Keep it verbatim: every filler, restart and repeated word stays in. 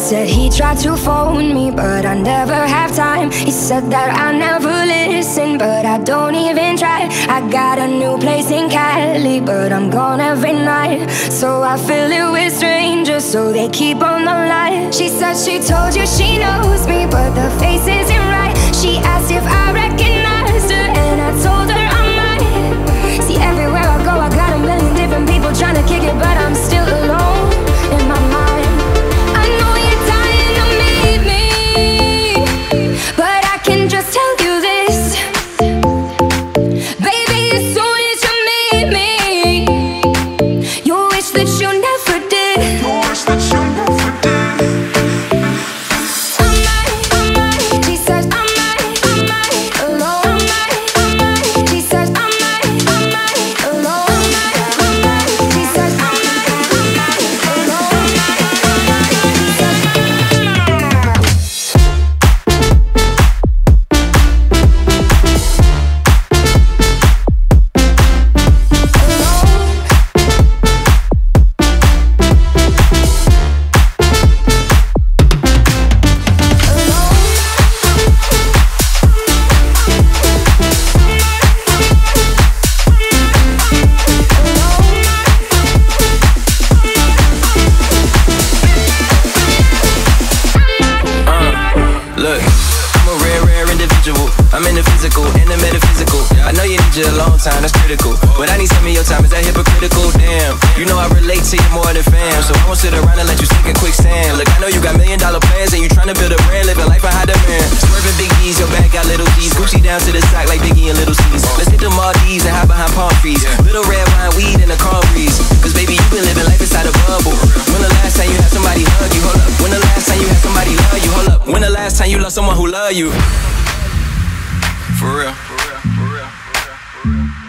said he tried to phone me, but I never have time. He said that I never listen, but I don't even try. I got a new place in Cali, but I'm gone every night. So I fill it with strangers, so they keep on the line. She said she told you she knows me, but the face isn't right. She asked if I recognized her, and I told her I might. See, everywhere I go I got a million different people trying to kick it, but I'm still alone in my mind. I know you're dying to meet me, but I can just tell you this, baby, as soon as you meet me, you wish that you never did. You wish that you never did. I might, I might, she says I might, I might, alone. I might, I might, she says I might, I might, alone. I might, I might, she says I might, I might, alone. I might, I might, she says I might. Look, I'm a rare, rare individual. I'm in the physical and the metaphysical. I know you need you a long time, that's critical. But I need some of your time, is that hypocritical? Damn, you know I relate to you more than fam. So I won't sit around and let you sink in quicksand. Look, I know you got million dollar plans and you tryna build a brand, living life in high demand. Swerving big D's, your bag got little D's. Gucci down to the sock like Biggie and Little C's. Let's hit the Maldives and hide behind palm trees. Little red wine, weed, and a calm breeze. Cause baby, you been living life inside a bubble. When the last time you had somebody hug you? Hold up. When the last time you had somebody love you? Hold up. When the last time you loved someone who love you? For real. For real. For real. For real. For real.